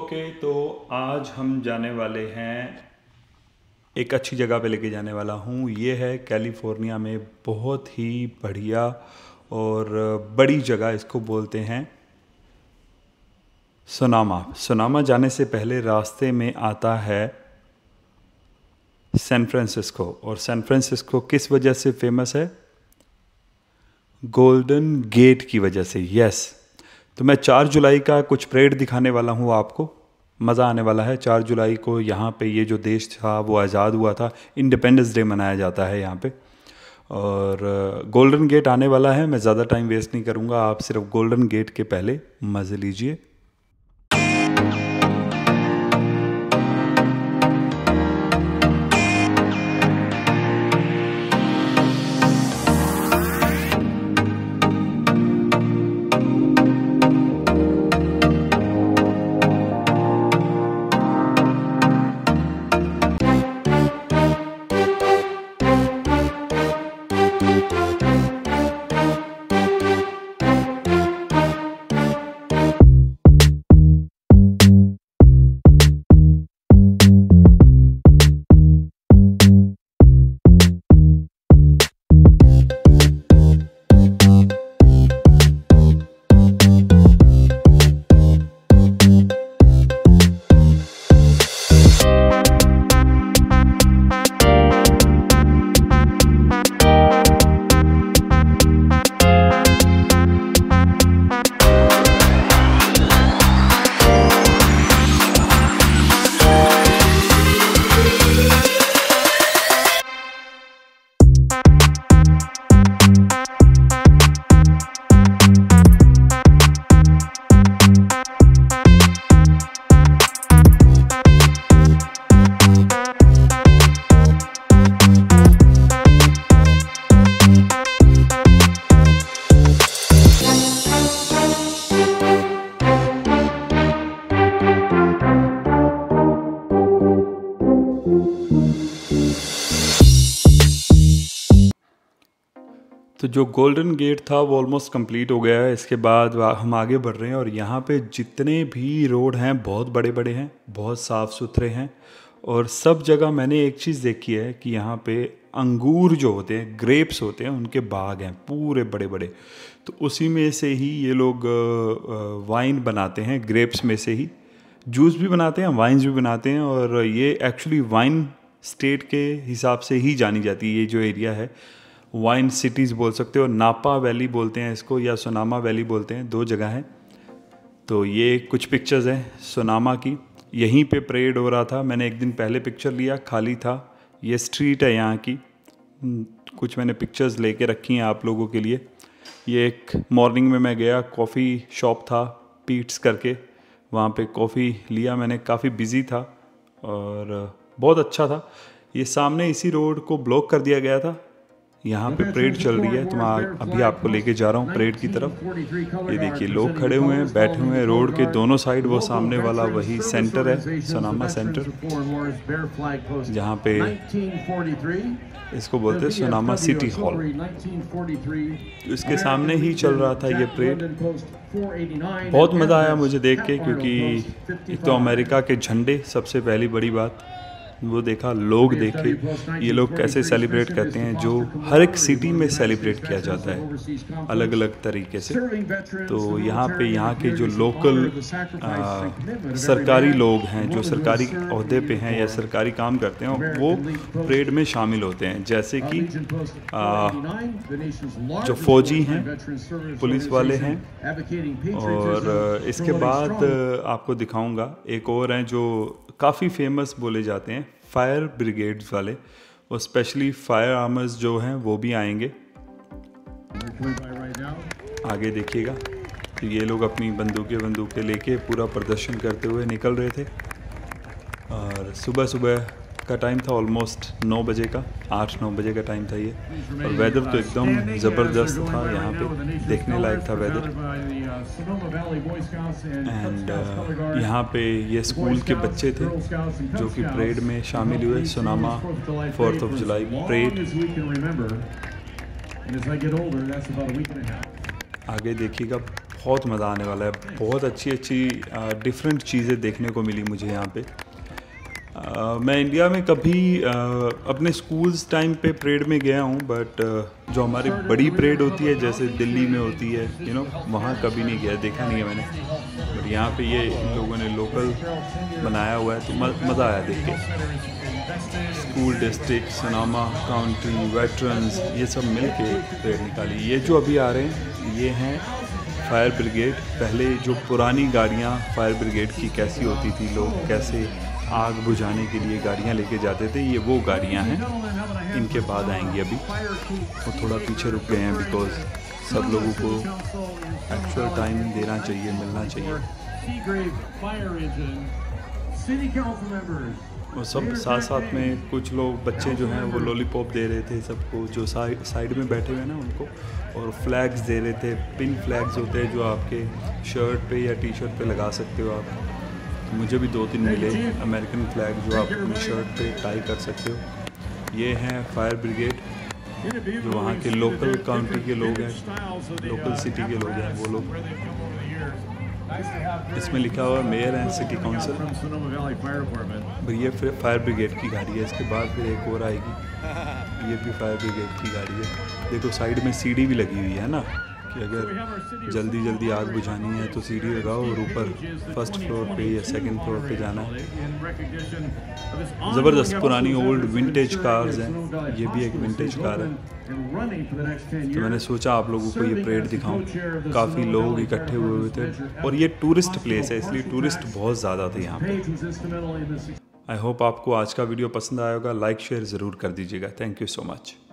Okay, तो आज हम जाने वाले हैं एक अच्छी जगह पे लेके जाने वाला हूँ। ये है कैलिफोर्निया में बहुत ही बढ़िया और बड़ी जगह, इसको बोलते हैं सोनामा। सोनामा जाने से पहले रास्ते में आता है सैन फ्रांसिस्को। और सैन फ्रांसिस्को किस वजह से फेमस है? गोल्डन गेट की वजह से। यस, तो मैं 4 जुलाई का कुछ परेड दिखाने वाला हूँ आपको। मज़ा आने वाला है। 4 जुलाई को यहाँ पे ये जो देश था वो आज़ाद हुआ था। इंडिपेंडेंस डे मनाया जाता है यहाँ पे। और गोल्डन गेट आने वाला है। मैं ज़्यादा टाइम वेस्ट नहीं करूँगा, आप सिर्फ गोल्डन गेट के पहले मज़े लीजिए। तो जो गोल्डन गेट था वो ऑलमोस्ट कंप्लीट हो गया है। इसके बाद हम आगे बढ़ रहे हैं और यहाँ पे जितने भी रोड हैं बहुत बड़े बड़े हैं, बहुत साफ़ सुथरे हैं। और सब जगह मैंने एक चीज़ देखी है कि यहाँ पे अंगूर जो होते हैं, ग्रेप्स होते हैं, उनके बाग हैं पूरे बड़े बड़े। तो उसी में से ही ये लोग वाइन बनाते हैं, ग्रेप्स में से ही जूस भी बनाते हैं, वाइन्स भी बनाते हैं। और ये एक्चुअली वाइन स्टेट के हिसाब से ही जानी जाती है। ये जो एरिया है वाइन सिटीज़ बोल सकते हो, नापा वैली बोलते हैं इसको या सोनामा वैली बोलते हैं, 2 जगह हैं। तो ये कुछ पिक्चर्स हैं सोनामा की। यहीं पे परेड हो रहा था। मैंने एक दिन पहले पिक्चर लिया, खाली था। ये स्ट्रीट है यहाँ की। कुछ मैंने पिक्चर्स लेके रखी हैं आप लोगों के लिए। ये एक मॉर्निंग में मैं गया, कॉफ़ी शॉप था पीट्स करके, वहाँ पे कॉफ़ी लिया मैंने। काफ़ी बिजी था और बहुत अच्छा था। ये सामने इसी रोड को ब्लॉक कर दिया गया था। यहाँ पे परेड चल रही है, तो मैं अभी आपको लेके जा रहा हूँ परेड की तरफ। ये देखिए लोग खड़े हुए हैं, बैठे हुए हैं रोड के दोनों साइड। वो सामने वाला वही सेंटर है, सोनामा सेंटर, जहाँ पे इसको बोलते हैं सोनामा सिटी हॉल। इसके सामने ही चल रहा था ये परेड। बहुत मज़ा आया मुझे देख के, क्योंकि एक तो अमेरिका के झंडे, सबसे पहली बड़ी बात वो देखा, लोग देखे ये लोग कैसे सेलिब्रेट करते हैं, जो हर एक सिटी में सेलिब्रेट किया जाता है अलग अलग तरीके से। तो यहाँ पे यहाँ के जो लोकल सरकारी लोग हैं, जो सरकारी ओहदे पे हैं या सरकारी काम करते हैं, वो परेड में शामिल होते हैं। जैसे कि जो फौजी हैं, पुलिस वाले हैं। और इसके बाद आपको दिखाऊंगा एक और हैं जो काफ़ी फेमस बोले जाते हैं, फायर ब्रिगेड्स वाले। और स्पेशली फायर आर्मर्स जो हैं वो भी आएंगे। आगे देखिएगा, तो ये लोग अपनी बंदूकें लेके पूरा प्रदर्शन करते हुए निकल रहे थे। और सुबह सुबह का टाइम था, ऑलमोस्ट 9 बजे का, 8-9 बजे का टाइम था ये। और वेदर तो एकदम ज़बरदस्त था, यहाँ पे देखने लायक था वेदर। एंड यहाँ पे ये स्कूल के बच्चे थे जो कि परेड में शामिल हुए, सोनामा 4th of July परेड। आगे देखिएगा, बहुत मज़ा आने वाला है। बहुत अच्छी अच्छी डिफरेंट चीज़ें देखने को मिली मुझे यहाँ पे। मैं इंडिया में कभी अपने स्कूल्स टाइम पे परेड में गया हूँ, बट जो हमारी बड़ी परेड होती है जैसे दिल्ली में होती है वहाँ कभी नहीं गया, देखा नहीं है मैंने। बट यहाँ पे ये इन लोगों ने लोकल बनाया हुआ है तो मज़ा आया देख के। School district, Sonoma county, veterans, ये सब मिल के परेड निकाली। ये जो अभी आ रहे हैं ये हैं फायर ब्रिगेड। पहले जो पुरानी गाड़ियाँ फायर ब्रिगेड की कैसी होती थी, लोग कैसे आग बुझाने के लिए गाड़ियाँ लेके जाते थे, ये वो गाड़ियाँ हैं। इनके बाद आएंगी अभी। वो थोड़ा पीछे रुक गए हैं बिकॉज सब लोगों को एक्चुअल टाइम देना चाहिए, मिलना चाहिए। और सब साथ साथ में कुछ लोग बच्चे जो हैं वो लॉलीपॉप दे रहे थे सबको, जो साइड में बैठे हुए ना उनको, और फ्लैग्स दे रहे थे। पिन फ्लैग्स होते हैं जो आपके शर्ट पे या टी शर्ट पे लगा सकते हो आप। तो मुझे भी 2-3 मिले अमेरिकन फ्लैग जो आप अपनी शर्ट पे टाई कर सकते हो। ये हैं फायर ब्रिगेड जो वहाँ के लोकल काउंटी के लोग हैं, लोकल सिटी के लोग हैं वो लोग। इसमें लिखा हुआ मेयर एंड सिटी काउंसिल। ये फिर फायर ब्रिगेड की गाड़ी है। इसके बाद फिर एक और आएगी, ये भी फायर ब्रिगेड की गाड़ी है। देखो साइड में सीढ़ी भी लगी हुई है ना, कि अगर जल्दी जल्दी आग बुझानी है तो सीढ़ी लगाओ और ऊपर फर्स्ट फ्लोर पे या सेकंड फ्लोर पे जाना है। ज़बरदस्त पुरानी ओल्ड विंटेज कार्स हैं। ये भी एक विंटेज कार है। तो मैंने सोचा आप लोगों को ये परेड दिखाऊं। काफ़ी लोग इकट्ठे हुए थे और ये टूरिस्ट प्लेस है, इसलिए टूरिस्ट बहुत ज़्यादा थे यहाँ पे। आई होप आपको आज का वीडियो पसंद आया होगा। लाइक शेयर ज़रूर कर दीजिएगा। Thank you so much.